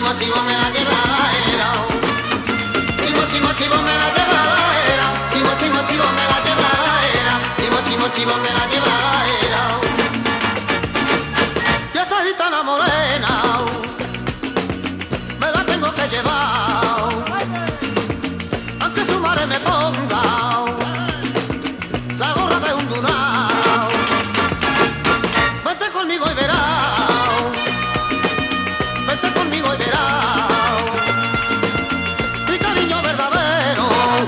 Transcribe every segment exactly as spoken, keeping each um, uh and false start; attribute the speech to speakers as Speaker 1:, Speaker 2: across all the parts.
Speaker 1: chivo, chivo me la llevara. Chivo, chivo, chivo me la llevara. Chivo, chivo, chivo me la llevara. Chivo, chivo, chivo me la llevara. Yo soy gitana morena, me la tengo que llevar, aunque su madre me ponga la gorra de un dunao. Vente conmigo y verás, vente conmigo y verás, mi cariño verdadero,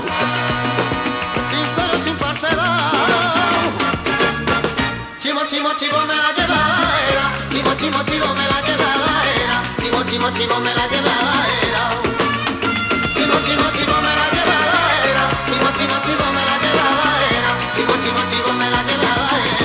Speaker 1: sincero sin falsedad. Chivo, chivo, chivo me la llevara. Chivo, chivo, chivo me la llevara. Chivo, chivo, chivo me la llevara. Chivo, chivo, chivo me la llevara. Chivo, chivo, chivo me la llevara. Chivo, chivo, chivo me la llevara.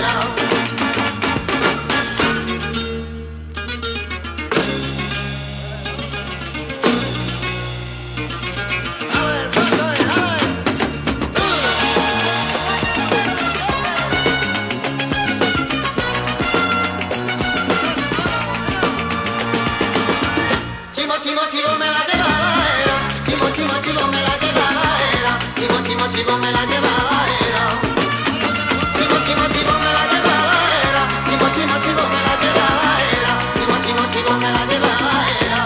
Speaker 1: Chivo, chivo me la llevara, chivo, chivo, chivo me la llevara, chivo, chivo, chivo me la llevara, chivo, chivo, chivo me la llevara, chivo, chivo, chivo me la llevara, chivo, chivo, chivo me la llevara.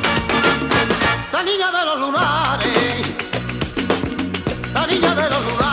Speaker 1: La niña de los lunares, la niña de los lunares.